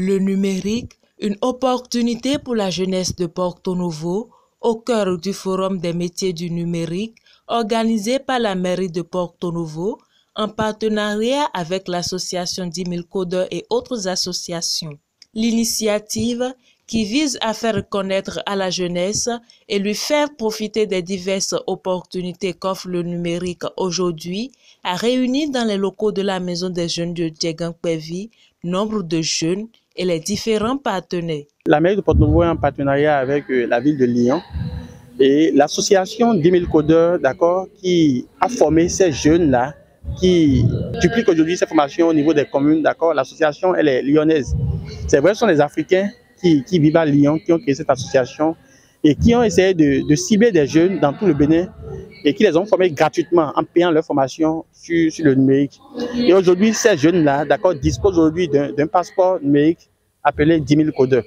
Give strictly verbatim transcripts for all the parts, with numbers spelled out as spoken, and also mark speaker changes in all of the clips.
Speaker 1: Le numérique, une opportunité pour la jeunesse de Porto Novo, au cœur du Forum des métiers du numérique, organisé par la mairie de Porto Novo, en partenariat avec l'association dix mille codeurs et autres associations. L'initiative, qui vise à faire connaître à la jeunesse et lui faire profiter des diverses opportunités qu'offre le numérique aujourd'hui, a réuni dans les locaux de la Maison des Jeunes de Dieguenkpevi nombre de jeunes et les différents partenaires.
Speaker 2: La mairie de Porto Novo est en partenariat avec euh, la ville de Lyon et l'association dix mille codeurs, d'accord, qui a formé ces jeunes-là, qui duplique aujourd'hui ces formations au niveau des communes, d'accord. L'association, elle est lyonnaise. C'est vrai, ce sont les Africains qui, qui vivent à Lyon, qui ont créé cette association et qui ont essayé de, de cibler des jeunes dans tout le Bénin et qui les ont formés gratuitement en payant leur formation sur, sur le numérique. Et aujourd'hui, ces jeunes-là, d'accord, disposent aujourd'hui d'un passeport numérique appelé dix mille codeurs.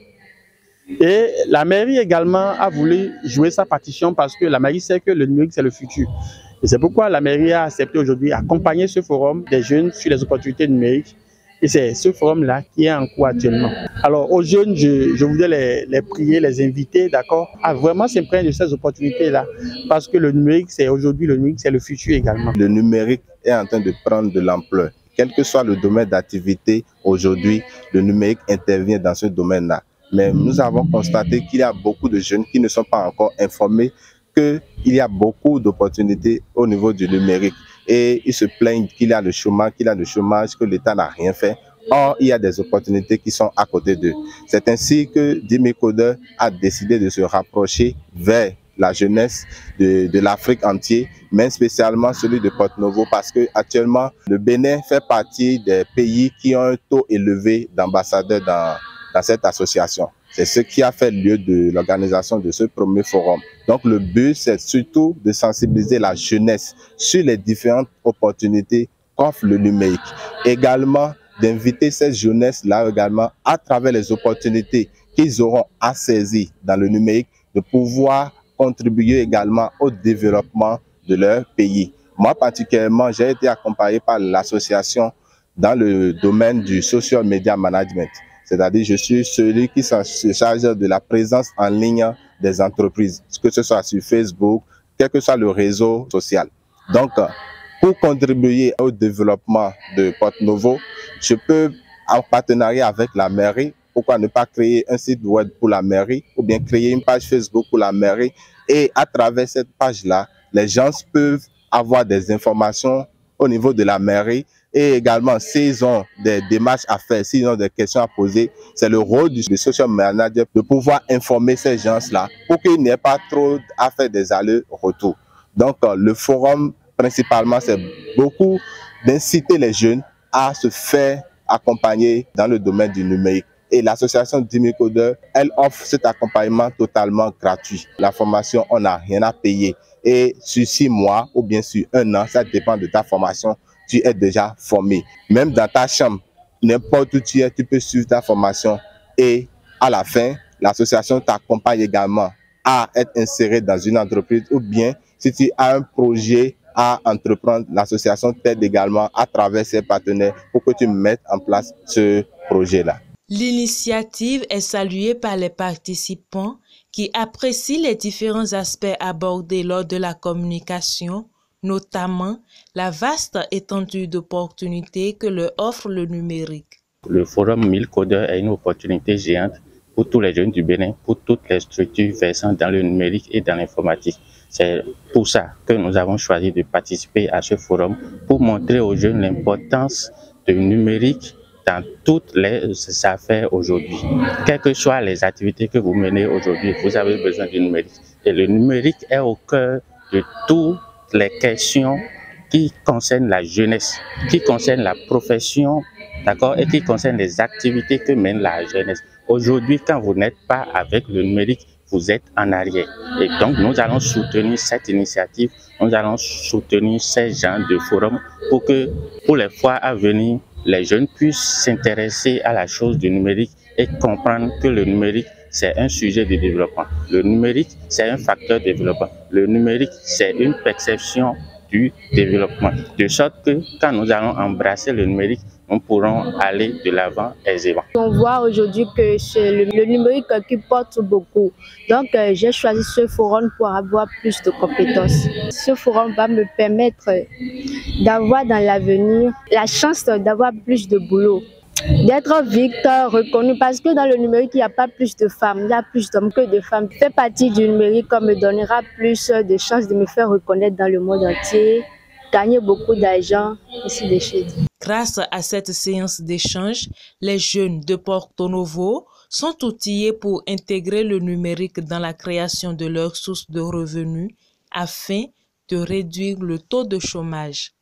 Speaker 2: Et la mairie également a voulu jouer sa partition parce que la mairie sait que le numérique, c'est le futur. Et c'est pourquoi la mairie a accepté aujourd'hui d'accompagner ce forum des jeunes sur les opportunités numériques. Et c'est ce forum-là qui est en cours actuellement. Alors aux jeunes, je, je voudrais les, les prier, les inviter, d'accord, à vraiment s'imprégner de ces opportunités-là. Parce que le numérique, c'est aujourd'hui, le numérique, c'est le futur également.
Speaker 3: Le numérique est en train de prendre de l'ampleur. Quel que soit le domaine d'activité, aujourd'hui, le numérique intervient dans ce domaine-là. Mais nous avons constaté qu'il y a beaucoup de jeunes qui ne sont pas encore informés qu'il y a beaucoup d'opportunités au niveau du numérique. Et ils se plaignent qu'il y a le chômage, qu'il y a le chômage, que l'État n'a rien fait. Or, il y a des opportunités qui sont à côté d'eux. C'est ainsi que dix mille codeurs a décidé de se rapprocher vers la jeunesse de, de l'Afrique entière, mais spécialement celui de Porto Novo, parce que actuellement le Bénin fait partie des pays qui ont un taux élevé d'ambassadeurs dans dans cette association. C'est ce qui a fait lieu de l'organisation de ce premier forum. Donc le but, c'est surtout de sensibiliser la jeunesse sur les différentes opportunités qu'offre le numérique. Également, d'inviter cette jeunesse-là également, à travers les opportunités qu'ils auront à saisir dans le numérique, de pouvoir contribuer également au développement de leur pays. Moi, particulièrement, j'ai été accompagné par l'association dans le domaine du social media management. C'est-à-dire, je suis celui qui se charge de la présence en ligne des entreprises, que ce soit sur Facebook, quel que soit le réseau social. Donc, pour contribuer au développement de Porto Novo, je peux, en partenariat avec la mairie, pourquoi ne pas créer un site web pour la mairie, ou bien créer une page Facebook pour la mairie, et à travers cette page-là, les gens peuvent avoir des informations au niveau de la mairie. Et également, s'ils ont des démarches à faire, s'ils ont des questions à poser, c'est le rôle du social manager de pouvoir informer ces gens-là pour qu'ils n'aient pas trop à faire des allers-retours. Donc, le forum, principalement, c'est beaucoup d'inciter les jeunes à se faire accompagner dans le domaine du numérique. Et l'association dix mille codeurs, elle offre cet accompagnement totalement gratuit. La formation, on n'a rien à payer. Et sur six mois ou bien sur un an, ça dépend de ta formation, tu es déjà formé. Même dans ta chambre, n'importe où tu es, tu peux suivre ta formation. Et à la fin, l'association t'accompagne également à être inséré dans une entreprise ou bien si tu as un projet à entreprendre, l'association t'aide également à travers ses partenaires pour que tu mettes en place ce projet-là.
Speaker 1: L'initiative est saluée par les participants qui apprécient les différents aspects abordés lors de la communication, notamment la vaste étendue d'opportunités que leur offre le numérique.
Speaker 4: Le forum mille codeurs est une opportunité géante pour tous les jeunes du Bénin, pour toutes les structures versant dans le numérique et dans l'informatique. C'est pour ça que nous avons choisi de participer à ce forum pour montrer aux jeunes l'importance du numérique dans toutes les affaires aujourd'hui. Quelles que soient les activités que vous menez aujourd'hui, vous avez besoin du numérique. Et le numérique est au cœur de toutes les questions qui concernent la jeunesse, qui concernent la profession, d'accord, et qui concernent les activités que mène la jeunesse. Aujourd'hui, quand vous n'êtes pas avec le numérique, vous êtes en arrière. Et donc, nous allons soutenir cette initiative, nous allons soutenir ces gens de forum pour que, pour les fois à venir, les jeunes puissent s'intéresser à la chose du numérique et comprendre que le numérique, c'est un sujet de développement. Le numérique, c'est un facteur de développement. Le numérique, c'est une perception du développement. De sorte que quand nous allons embrasser le numérique, nous pourrons aller de l'avant aisément.
Speaker 5: On voit aujourd'hui que c'est le, le numérique qui porte beaucoup. Donc, euh, j'ai choisi ce forum pour avoir plus de compétences. Ce forum va me permettre d'avoir dans l'avenir la chance d'avoir plus de boulot, d'être vite reconnu, parce que dans le numérique, il n'y a pas plus de femmes, il y a plus d'hommes que de femmes. Faire partie du numérique me donnera plus de chances de me faire reconnaître dans le monde entier, gagner beaucoup d'argent, ainsi de suite.
Speaker 1: Grâce à cette séance d'échange, les jeunes de Porto Novo sont outillés pour intégrer le numérique dans la création de leurs sources de revenus afin de réduire le taux de chômage.